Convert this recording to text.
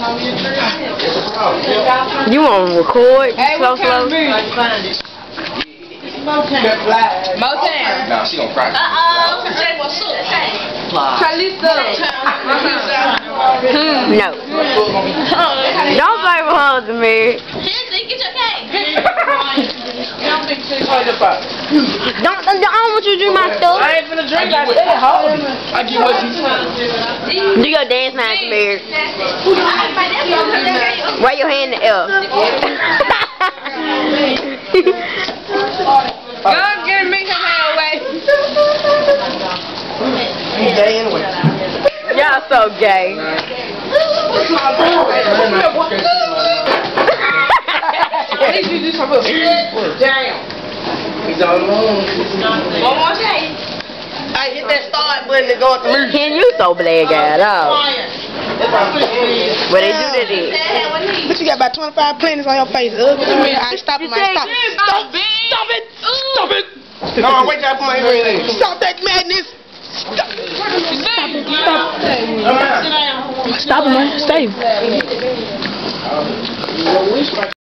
You want to record? Hey, slow, slow? Motown. Nah, she gon' cry. No. Don't play with her, Demir. I don't want you to drink my stuff. I ain't finna drink. I said hold it. I get what you Do your dance now, Demir. Wave your hand in the air. Go get me some hair away. You gay anyway. Y'all so gay. At least you do something. Damn. He's all alone. One more day. I hit that start button to go up the mirror. Ken, you so black, guy, dog. What they do to this? But you got about 25 plants on your face. I stop it. Stop it. Stop it. No, wait till I put my hair in. Stop that madness. Stop it, man. Stay.